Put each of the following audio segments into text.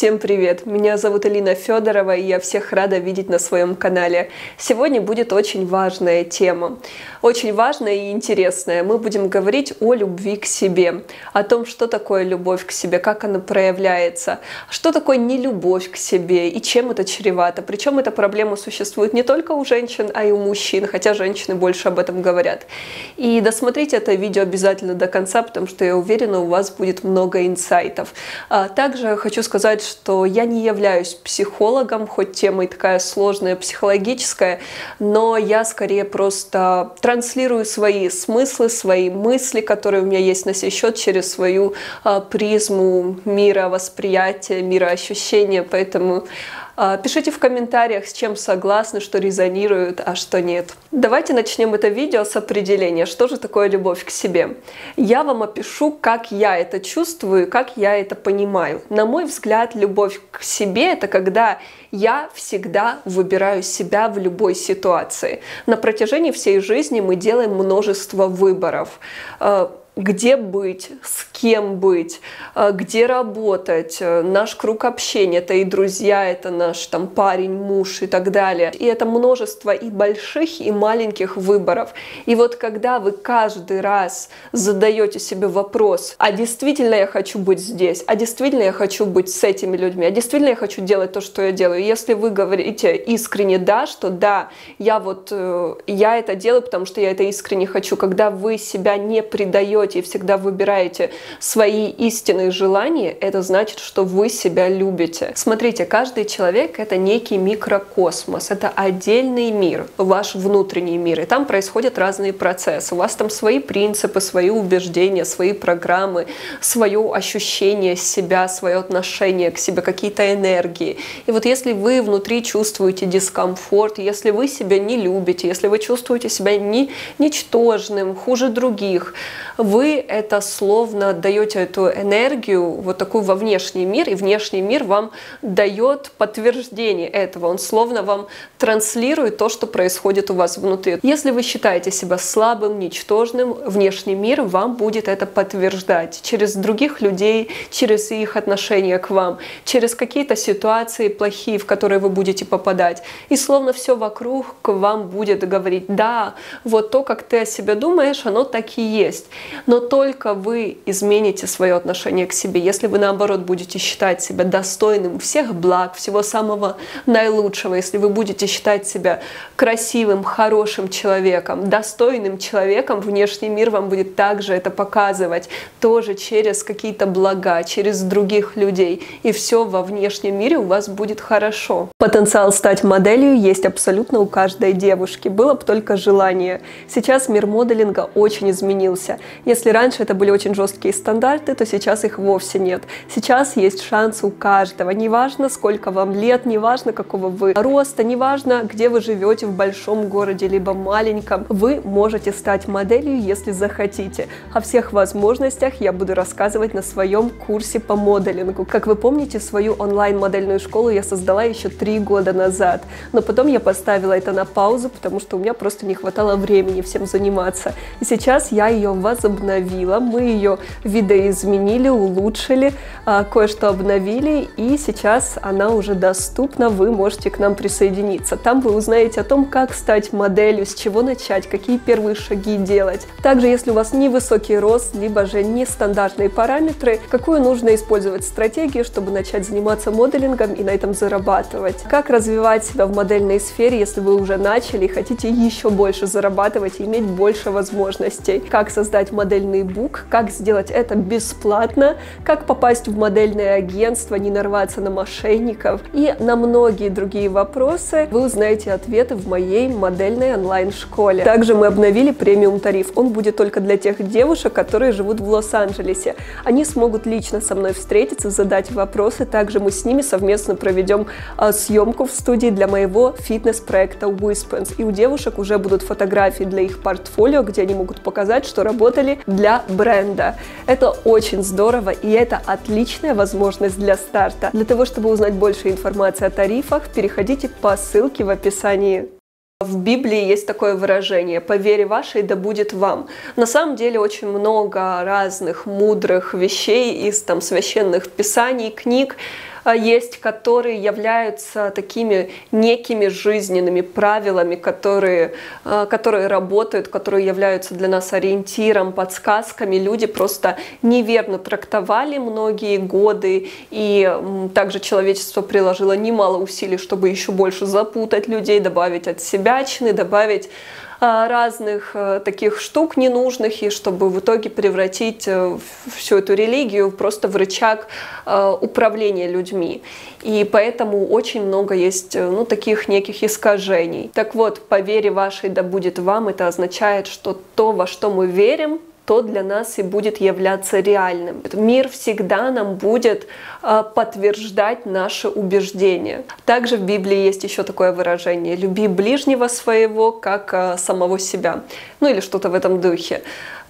Всем привет! Меня зовут Алина Федорова, и я всех рада видеть на своем канале. Сегодня будет очень важная тема. Очень важная и интересная. Мы будем говорить о любви к себе, о том, что такое любовь к себе, как она проявляется, что такое нелюбовь к себе и чем это чревато. Причем эта проблема существует не только у женщин, а и у мужчин, хотя женщины больше об этом говорят. И досмотрите это видео обязательно до конца, потому что я уверена, у вас будет много инсайтов. Также хочу сказать, что я не являюсь психологом, хоть тема и такая сложная, психологическая, но я скорее просто транслирую свои смыслы, свои мысли, которые у меня есть на сей счет, через свою призму мировосприятия, мироощущения, поэтому пишите в комментариях, с чем согласны, что резонирует, а что нет. Давайте начнем это видео с определения, что же такое любовь к себе. Я вам опишу, как я это чувствую, как я это понимаю. На мой взгляд, любовь к себе — это когда я всегда выбираю себя в любой ситуации. На протяжении всей жизни мы делаем множество выборов. Где быть, с кем быть, где работать, наш круг общения, это и друзья, это наш там парень, муж и так далее. И это множество и больших, и маленьких выборов. И вот когда вы каждый раз задаете себе вопрос, а действительно я хочу быть здесь, а действительно я хочу быть с этими людьми, а действительно я хочу делать то, что я делаю. Если вы говорите искренне да, что да, я это делаю, потому что я это искренне хочу, когда вы себя не предаете и всегда выбираете свои истинные желания, это значит, что вы себя любите. Смотрите, каждый человек — это некий микрокосмос, это отдельный мир, ваш внутренний мир, и там происходят разные процессы. У вас там свои принципы, свои убеждения, свои программы, свое ощущение себя, свое отношение к себе, какие-то энергии. И вот если вы внутри чувствуете дискомфорт, если вы себя не любите, если вы чувствуете себя ничтожным, хуже других, вы это словно отдаете эту энергию вот такую во внешний мир, и внешний мир вам дает подтверждение этого. Он словно вам транслирует то, что происходит у вас внутри. Если вы считаете себя слабым, ничтожным, внешний мир вам будет это подтверждать через других людей, через их отношения к вам, через какие-то ситуации плохие, в которые вы будете попадать. И словно все вокруг к вам будет говорить: да, вот то, как ты о себе думаешь, оно так и есть. Но только вы измените свое отношение к себе, если вы, наоборот, будете считать себя достойным всех благ, всего самого наилучшего, если вы будете считать себя красивым, хорошим человеком, достойным человеком, внешний мир вам будет также это показывать, тоже через какие-то блага, через других людей, и все во внешнем мире у вас будет хорошо. Потенциал стать моделью есть абсолютно у каждой девушки, было бы только желание. Сейчас мир моделинга очень изменился. Если раньше это были очень жесткие стандарты, то сейчас их вовсе нет. Сейчас есть шанс у каждого. Неважно, сколько вам лет, неважно, какого вы роста, неважно, где вы живете, в большом городе либо маленьком, вы можете стать моделью, если захотите. О всех возможностях я буду рассказывать на своем курсе по моделингу. Как вы помните, свою онлайн-модельную школу я создала еще 3 года назад, но потом я поставила это на паузу, потому что у меня просто не хватало времени всем заниматься. И сейчас я ее возобновила, мы ее видоизменили, улучшили, кое-что обновили, и сейчас она уже доступна, вы можете к нам присоединиться. Там вы узнаете о том, как стать моделью, с чего начать, какие первые шаги делать. Также, если у вас невысокий рост, либо же нестандартные параметры, какую нужно использовать стратегию, чтобы начать заниматься моделингом и на этом зарабатывать. Как развивать себя в модельной сфере, если вы уже начали и хотите еще больше зарабатывать и иметь больше возможностей. Как создать модельный бук, как сделать это бесплатно, как попасть в модельное агентство, не нарваться на мошенников и на многие другие вопросы вы узнаете ответы в моей модельной онлайн-школе. Также мы обновили премиум тариф. Он будет только для тех девушек, которые живут в Лос-Анджелесе. Они смогут лично со мной встретиться, задать вопросы. Также мы с ними совместно проведем съемку в студии для моего фитнес-проекта Wispens. И у девушек уже будут фотографии для их портфолио, где они могут показать, что работали для бренда. Это очень здорово, и это отличная возможность для старта. Для того, чтобы узнать больше информации о тарифах, переходите по ссылке в описании. В Библии есть такое выражение: «По вере вашей да будет вам». На самом деле очень много разных мудрых вещей из священных писаний, книг есть, которые являются такими некими жизненными правилами, которые работают, которые являются для нас ориентиром, подсказками. Люди просто неверно трактовали многие годы, и также человечество приложило немало усилий, чтобы еще больше запутать людей, добавить отсебячины, добавить разных таких штук ненужных, и чтобы в итоге превратить всю эту религию просто в рычаг управления людьми. И поэтому очень много есть таких неких искажений. Так вот, по вере вашей да будет вам, это означает, что то, во что мы верим, то для нас и будет являться реальным. Мир всегда нам будет подтверждать наши убеждения. Также в Библии есть еще такое выражение: «Люби ближнего своего, как самого себя». Или что-то в этом духе.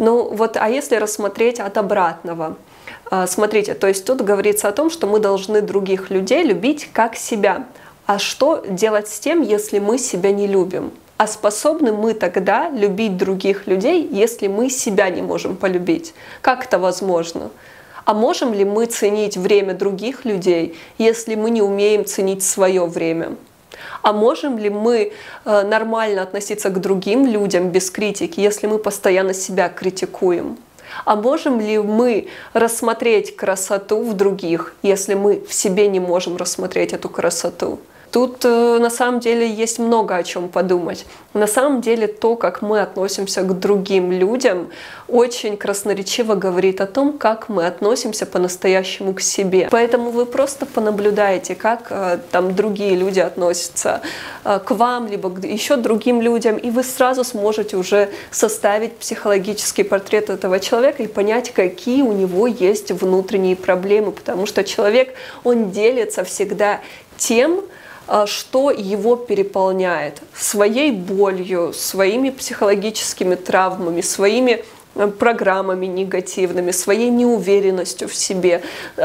А если рассмотреть от обратного? Смотрите, то есть тут говорится о том, что мы должны других людей любить как себя. А что делать с тем, если мы себя не любим? А способны мы тогда любить других людей, если мы себя не можем полюбить? Как это возможно? А можем ли мы ценить время других людей, если мы не умеем ценить свое время? А можем ли мы нормально относиться к другим людям без критики, если мы постоянно себя критикуем? А можем ли мы рассмотреть красоту в других, если мы в себе не можем рассмотреть эту красоту? Тут на самом деле есть много о чем подумать. На самом деле то, как мы относимся к другим людям, очень красноречиво говорит о том, как мы относимся по-настоящему к себе. Поэтому вы просто понаблюдаете, как там другие люди относятся к вам, либо к еще другим людям, и вы сразу сможете уже составить психологический портрет этого человека и понять, какие у него есть внутренние проблемы, потому что человек, он делится всегда тем, что его переполняет, своей болью, своими психологическими травмами, своими программами негативными, своей неуверенностью в себе,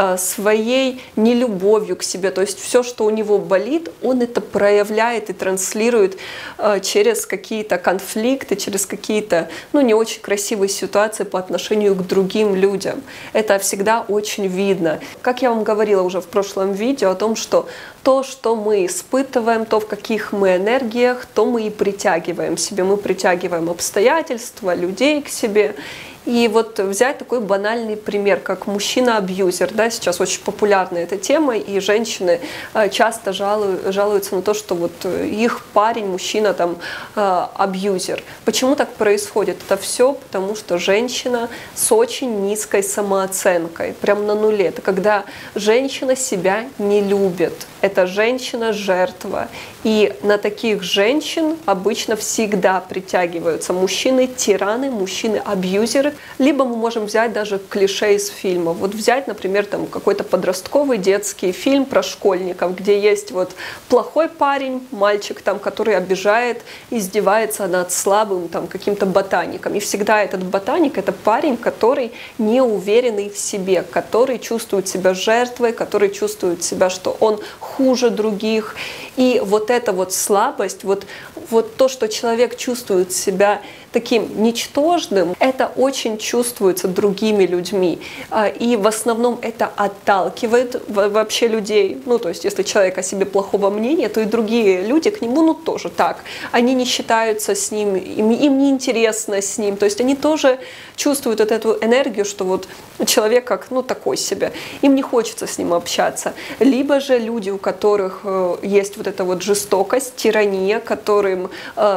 своей нелюбовью к себе. То есть все, что у него болит, он это проявляет и транслирует через какие-то конфликты, через какие-то не очень красивые ситуации по отношению к другим людям. Это всегда очень видно. Как я вам говорила уже в прошлом видео о том, что то, что мы испытываем, то, в каких мы энергиях, то мы и притягиваем себе. Мы притягиваем обстоятельства, людей к себе. И вот взять такой банальный пример, как мужчина-абьюзер. Да, сейчас очень популярна эта тема, и женщины часто жалуются на то, что вот их парень, мужчина, там, абьюзер. Почему так происходит? Это все потому, что женщина с очень низкой самооценкой, прям на нуле. Это когда женщина себя не любит. Это женщина-жертва. И на таких женщин обычно всегда притягиваются мужчины-тираны, мужчины-абьюзеры. Либо мы можем взять даже клише из фильмов. Вот взять, например, там какой-то подростковый детский фильм про школьников, где есть вот плохой парень, мальчик, там, который обижает, издевается над слабым там, каким-то ботаником. И всегда этот ботаник — это парень, который неуверенный в себе, который чувствует себя жертвой, который чувствует себя, что он хуже других. И вот эта вот слабость, вот то, что человек чувствует себя таким ничтожным, это очень чувствуется другими людьми. И в основном это отталкивает вообще людей. То есть, если человек о себе плохого мнения, то и другие люди к нему, тоже так. Они не считаются с ним, им не интересно с ним. То есть, они тоже чувствуют вот эту энергию, что вот человек как, такой себе. Им не хочется с ним общаться. Либо же люди, у которых есть вот эта вот жестокость, тирания, которым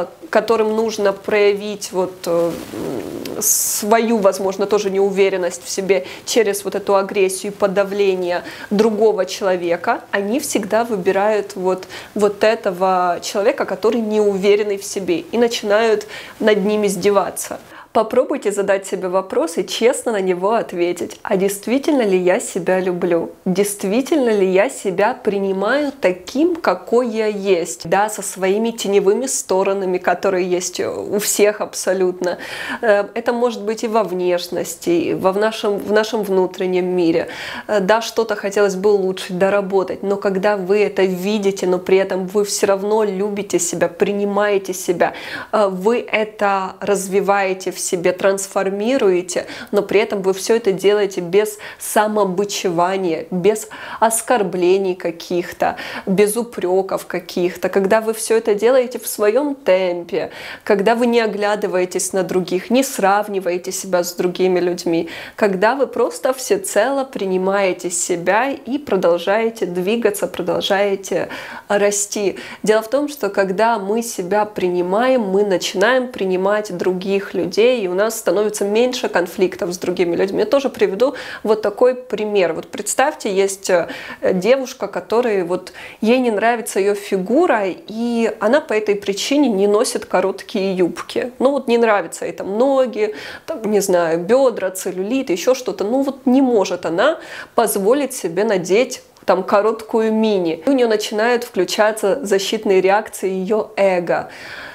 нужно проявить свою, возможно, тоже неуверенность в себе через вот эту агрессию и подавление другого человека, они всегда выбирают вот этого человека, который неуверенный в себе, и начинают над ним издеваться. Попробуйте задать себе вопрос и честно на него ответить. А действительно ли я себя люблю? Действительно ли я себя принимаю таким, какой я есть? Да, со своими теневыми сторонами, которые есть у всех абсолютно. Это может быть и во внешности, и в нашем внутреннем мире. Да, что-то хотелось бы улучшить, доработать, но когда вы это видите, но при этом вы все равно любите себя, принимаете себя, вы это развиваете в себе трансформируете, но при этом вы все это делаете без самобичевания, без оскорблений каких-то, без упреков каких-то, когда вы все это делаете в своем темпе, когда вы не оглядываетесь на других, не сравниваете себя с другими людьми, когда вы просто всецело принимаете себя и продолжаете двигаться, продолжаете расти. Дело в том, что когда мы себя принимаем, мы начинаем принимать других людей, и у нас становится меньше конфликтов с другими людьми. Я тоже приведу вот такой пример. Вот представьте, есть девушка, которой вот ей не нравится ее фигура, и она по этой причине не носит короткие юбки. Ну вот не нравится ей там ноги, там, не знаю, бедра, целлюлит, еще что-то. Ну вот не может она позволить себе надеть там короткую мини. У нее начинают включаться защитные реакции ее эго.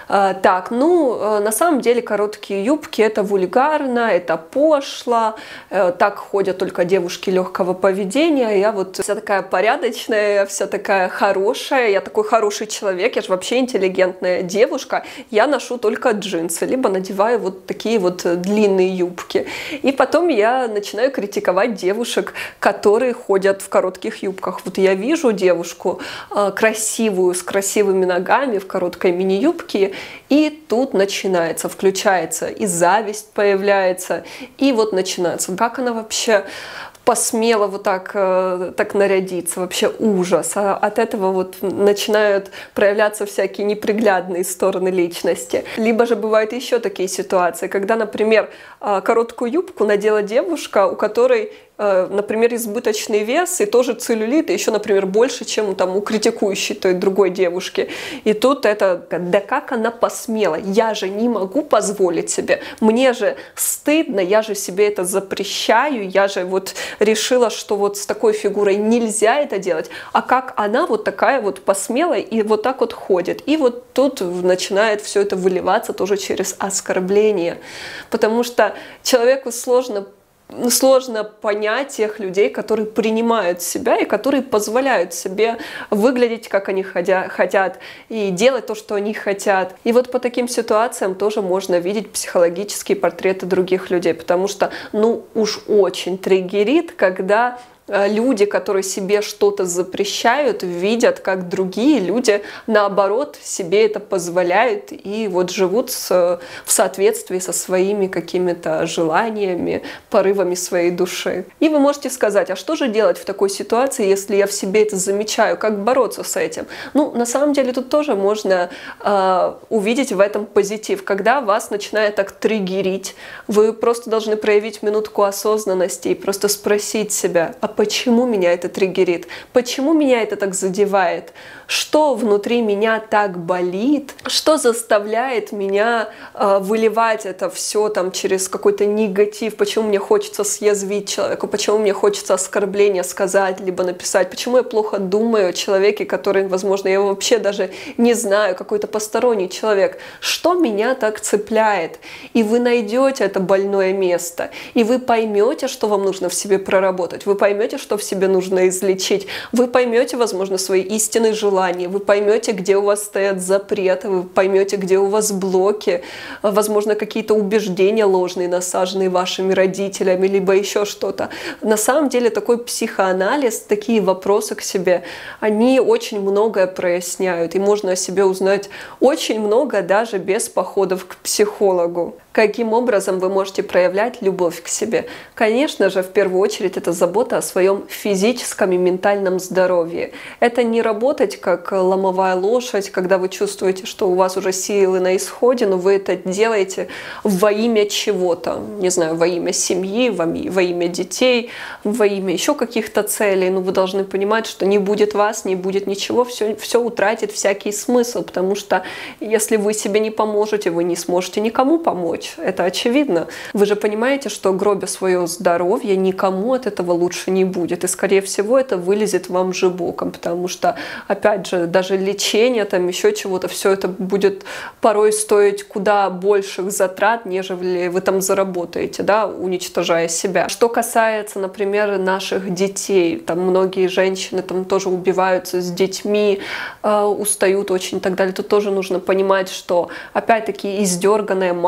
Так, ну, на самом деле короткие юбки — это вульгарно, это пошло, так ходят только девушки легкого поведения. Я вот вся такая порядочная, вся такая хорошая, я такой хороший человек, я же вообще интеллигентная девушка, я ношу только джинсы, либо надеваю вот такие вот длинные юбки. И потом я начинаю критиковать девушек, которые ходят в коротких юбках. Вот я вижу девушку красивую, с красивыми ногами, в короткой мини-юбке, и тут начинается, включается и зависть появляется, и вот начинается. Как она вообще посмела вот так нарядиться, вообще ужас. А от этого вот начинают проявляться всякие неприглядные стороны личности. Либо же бывают еще такие ситуации, когда, например, короткую юбку надела девушка, у которой, например, избыточный вес и тоже целлюлит, и еще, например, больше, чем там у критикующей той другой девушки. И тут это, да как она посмела? Я же не могу позволить себе. Мне же стыдно, я же себе это запрещаю, я же вот решила, что вот с такой фигурой нельзя это делать. А как она вот такая вот посмелая и вот так вот ходит? И вот тут начинает все это выливаться тоже через оскорбление. Потому что человеку сложно понять тех людей, которые принимают себя и которые позволяют себе выглядеть, как они хотят, и делать то, что они хотят. И вот по таким ситуациям тоже можно видеть психологические портреты других людей, потому что, ну, уж очень триггерит, когда люди, которые себе что-то запрещают, видят, как другие люди, наоборот, себе это позволяют и вот живут в соответствии со своими какими-то желаниями, порывами своей души. И вы можете сказать, а что же делать в такой ситуации, если я в себе это замечаю? Как бороться с этим? Ну, на самом деле, тут тоже можно увидеть в этом позитив. Когда вас начинает так триггерить, вы просто должны проявить минутку осознанности и просто спросить себя, а почему меня это триггерит? Почему меня это так задевает? Что внутри меня так болит? Что заставляет меня выливать это все там через какой-то негатив? Почему мне хочется съязвить человеку? Почему мне хочется оскорбления сказать, либо написать? Почему я плохо думаю о человеке, который, возможно, я его вообще даже не знаю, какой-то посторонний человек? Что меня так цепляет? И вы найдете это больное место, и вы поймете, что вам нужно в себе проработать. Вы поймете, что в себе нужно излечить. Вы поймете, возможно, свои истинные желания. Вы поймете, где у вас стоят запреты. Вы поймете, где у вас блоки. Возможно, какие-то убеждения ложные, насаженные вашими родителями, либо еще что-то. На самом деле, такой психоанализ, такие вопросы к себе, они очень многое проясняют. И можно о себе узнать очень много даже без походов к психологу. Каким образом вы можете проявлять любовь к себе? Конечно же, в первую очередь, это забота о своем физическом и ментальном здоровье. Это не работать как ломовая лошадь, когда вы чувствуете, что у вас уже силы на исходе, но вы это делаете во имя чего-то. Не знаю, во имя семьи, во имя детей, во имя еще каких-то целей. Но вы должны понимать, что не будет вас, не будет ничего, все утратит всякий смысл, потому что если вы себе не поможете, вы не сможете никому помочь. Это очевидно. Вы же понимаете, что гробя свое здоровье, никому от этого лучше не будет. И, скорее всего, это вылезет вам же боком, потому что, опять же, даже лечение, там еще чего-то, все это будет порой стоить куда больших затрат, нежели вы там заработаете, да, уничтожая себя. Что касается, например, наших детей, там многие женщины там тоже убиваются с детьми, устают очень и так далее. Тут тоже нужно понимать, что, опять-таки, издерганная мама,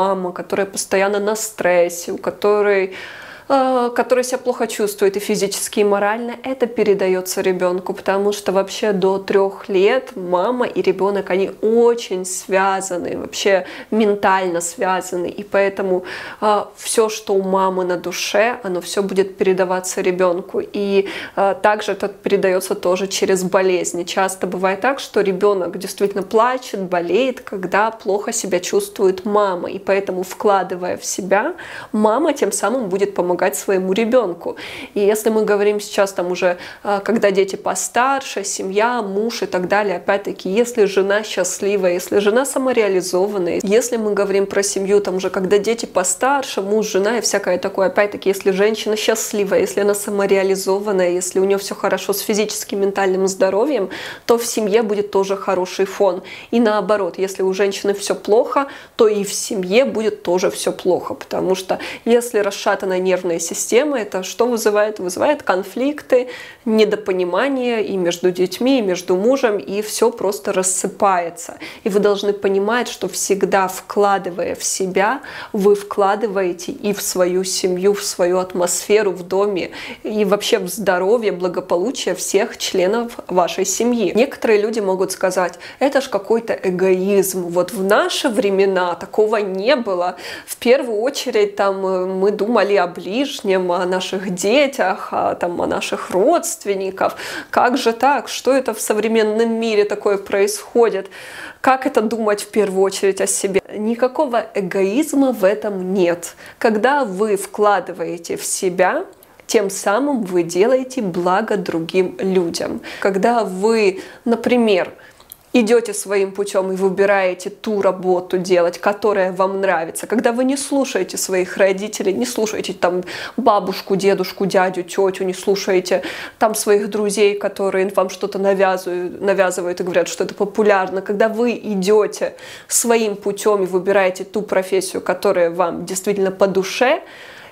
которая постоянно на стрессе, у которой который себя плохо чувствует и физически, и морально, это передается ребенку, потому что вообще до 3 лет мама и ребенок, они очень связаны, вообще ментально связаны, и поэтому все, что у мамы на душе, оно все будет передаваться ребенку, и также это передается тоже через болезни. Часто бывает так, что ребенок действительно плачет, болеет, когда плохо себя чувствует мама, и поэтому, вкладывая в себя, мама тем самым будет помогать своему ребенку. И если мы говорим сейчас там уже, когда дети постарше, семья, муж и так далее, опять-таки, если жена счастливая, если жена самореализованная, если мы говорим про семью, там уже, когда дети постарше, муж, жена и всякое такое, опять-таки, если женщина счастливая, если она самореализованная, если у нее все хорошо с физическим, ментальным здоровьем, то в семье будет тоже хороший фон. И наоборот, если у женщины все плохо, то и в семье будет тоже все плохо, потому что если расшатанная нервная система, это что вызывает? Вызывает конфликты, недопонимание и между детьми, и между мужем, и все просто рассыпается. И вы должны понимать, что всегда, вкладывая в себя, вы вкладываете и в свою семью, в свою атмосферу в доме, и вообще в здоровье, благополучие всех членов вашей семьи. Некоторые люди могут сказать, это ж какой-то эгоизм. Вот в наши времена такого не было. В первую очередь там мы думали о ближнем, о наших детях, о наших родственниках. Как же так? Что это в современном мире такое происходит? Как это думать в первую очередь о себе? Никакого эгоизма в этом нет. Когда вы вкладываете в себя, тем самым вы делаете благо другим людям. Когда вы, например, идете своим путем и выбираете ту работу делать, которая вам нравится, когда вы не слушаете своих родителей, не слушаете там бабушку, дедушку, дядю, тетю, не слушаете там своих друзей, которые вам что-то навязывают и говорят, что это популярно, когда вы идете своим путем и выбираете ту профессию, которая вам действительно по душе,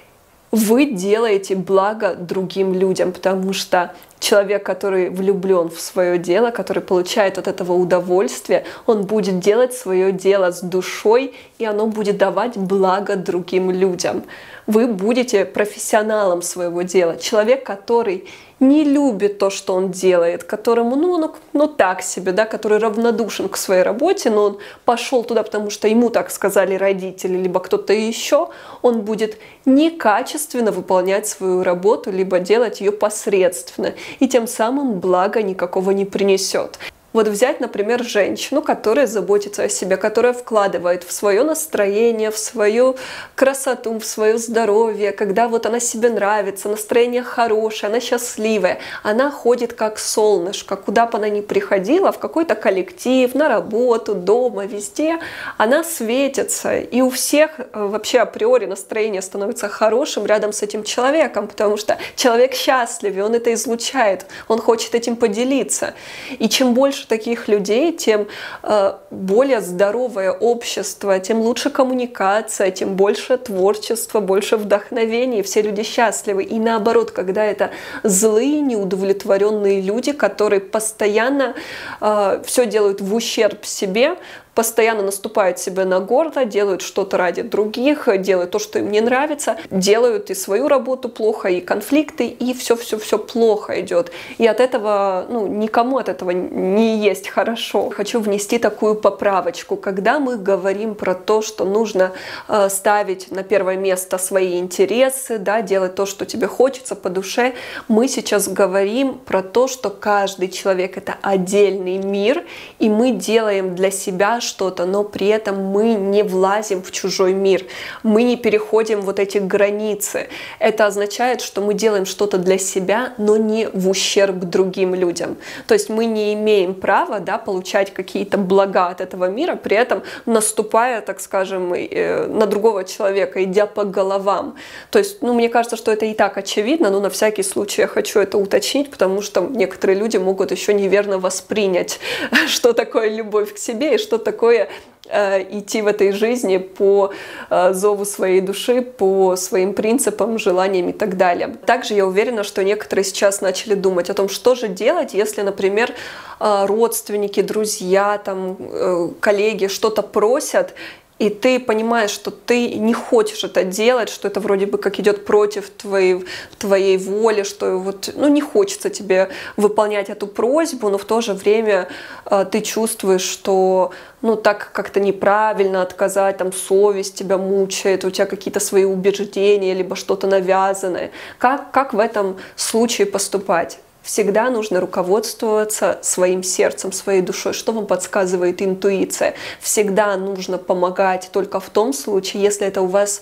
вы делаете благо другим людям, потому что человек, который влюблен в свое дело, который получает от этого удовольствие, он будет делать свое дело с душой, и оно будет давать благо другим людям. Вы будете профессионалом своего дела. Человек, который не любит то, что он делает, которому, ну так себе, да, который равнодушен к своей работе, но он пошел туда, потому что ему так сказали родители, либо кто-то еще, он будет некачественно выполнять свою работу, либо делать ее посредственно, и тем самым блага никакого не принесет. Вот взять, например, женщину, которая заботится о себе, которая вкладывает в свое настроение, в свою красоту, в свое здоровье, когда вот она себе нравится, настроение хорошее, она счастливая, она ходит как солнышко, куда бы она ни приходила, в какой-то коллектив, на работу, дома, везде, она светится, и у всех вообще априори настроение становится хорошим рядом с этим человеком, потому что человек счастлив, и он это излучает, он хочет этим поделиться, и чем больше таких людей, тем более здоровое общество, тем лучше коммуникация, тем больше творчества, больше вдохновения, все люди счастливы. И наоборот, когда это злые, неудовлетворенные люди, которые постоянно все делают в ущерб себе, постоянно наступают себе на горло, делают что-то ради других, делают то, что им не нравится, делают и свою работу плохо, и конфликты, и все плохо идет. И от этого, никому от этого не есть хорошо. Хочу внести такую поправочку. Когда мы говорим про то, что нужно ставить на первое место свои интересы, да, делать то, что тебе хочется по душе, мы сейчас говорим про то, что каждый человек — это отдельный мир, и мы делаем для себя что-то, но при этом мы не влазим в чужой мир, мы не переходим вот эти границы. Это означает, что мы делаем что-то для себя, но не в ущерб другим людям. То есть мы не имеем права, да, получать какие-то блага от этого мира, при этом наступая, так скажем, на другого человека, идя по головам. То есть, мне кажется, что это и так очевидно, но на всякий случай я хочу это уточнить, потому что некоторые люди могут еще неверно воспринять, что такое любовь к себе и что такое идти в этой жизни по зову своей души, по своим принципам, желаниям и так далее. Также я уверена, что некоторые сейчас начали думать о том, что же делать, если, например, родственники, друзья, коллеги что-то просят, и ты понимаешь, что ты не хочешь это делать, что это вроде бы как идет против твоей воли, что вот, ну, не хочется тебе выполнять эту просьбу, но в то же время ты чувствуешь, что ну, так как-то неправильно отказать, там совесть тебя мучает, у тебя какие-то свои убеждения, либо что-то навязанное. Как в этом случае поступать? Всегда нужно руководствоваться своим сердцем, своей душой. Что вам подсказывает интуиция? Всегда нужно помогать только в том случае, если это у вас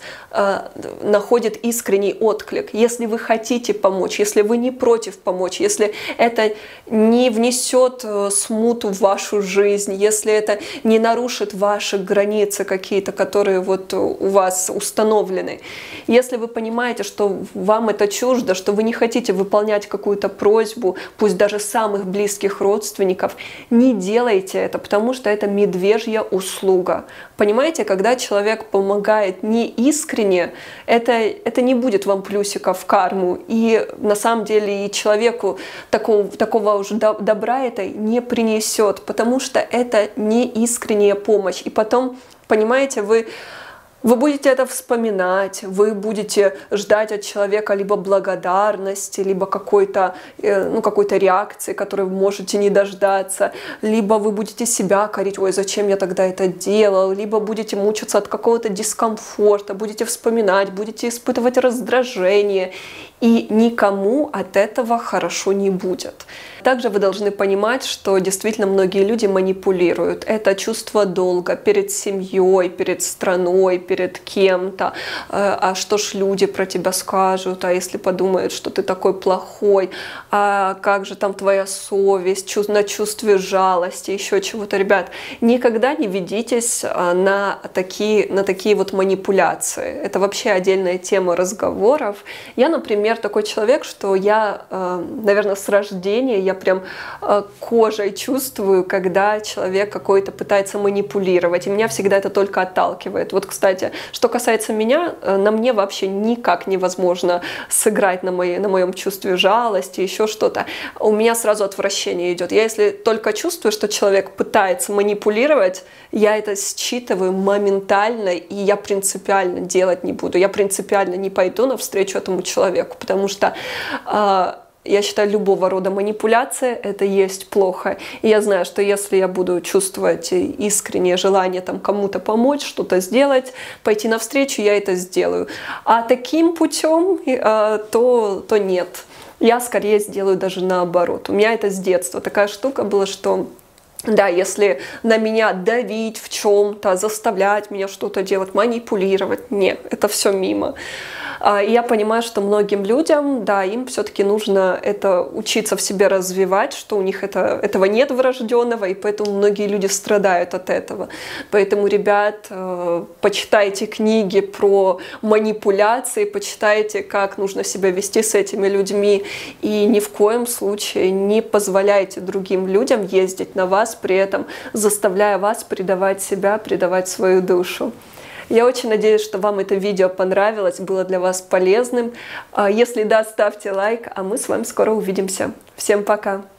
находит искренний отклик. Если вы хотите помочь, если вы не против помочь, если это не внесет смуту в вашу жизнь, если это не нарушит ваши границы какие-то, которые вот у вас установлены. Если вы понимаете, что вам это чуждо, что вы не хотите выполнять какую-то просьбу, пусть даже самых близких родственников, не делайте это, потому что это медвежья услуга. Понимаете, когда человек помогает не искренне, это не будет вам плюсика в карму. И на самом деле и человеку такого уже добра это не принесет, потому что это не искренняя помощь. И потом, понимаете, вы будете это вспоминать, вы будете ждать от человека либо благодарности, либо какой-то реакции, которой вы можете не дождаться, либо вы будете себя корить, ой, зачем я тогда это делал, либо будете мучиться от какого-то дискомфорта, будете вспоминать, будете испытывать раздражение, и никому от этого хорошо не будет. Также вы должны понимать, что действительно многие люди манипулируют. Это чувство долга перед семьей, перед страной, перед кем-то. А что ж люди про тебя скажут? А если подумают, что ты такой плохой? А как же там твоя совесть? На чувстве жалости, еще чего-то. Ребят, никогда не ведитесь на такие вот манипуляции. Это вообще отдельная тема разговоров. Я, например, такой человек, что я, наверное, с рождения я прям кожей чувствую, когда человек какой-то пытается манипулировать. И меня всегда это только отталкивает. Вот, кстати, что касается меня, на мне вообще никак невозможно сыграть на моем чувстве жалости, еще что-то. У меня сразу отвращение идет. Я если только чувствую, что человек пытается манипулировать, я это считываю моментально, и я принципиально делать не буду. Я принципиально не пойду навстречу этому человеку, потому что я считаю, любого рода манипуляция — это есть плохо. И я знаю, что если я буду чувствовать искреннее желание там кому-то помочь, что-то сделать, пойти навстречу, я это сделаю. А таким путем то нет. Я скорее сделаю даже наоборот. У меня это с детства такая штука была, что да, если на меня давить в чем-то, заставлять меня что-то делать, манипулировать, нет, это все мимо. И я понимаю, что многим людям, да, им все-таки нужно это учиться в себе развивать, что у них этого нет врожденного, и поэтому многие люди страдают от этого. Поэтому, ребят, почитайте книги про манипуляции, почитайте, как нужно себя вести с этими людьми, и ни в коем случае не позволяйте другим людям ездить на вас, при этом заставляя вас предавать себя, предавать свою душу. Я очень надеюсь, что вам это видео понравилось, было для вас полезным. Если да, ставьте лайк, а мы с вами скоро увидимся. Всем пока!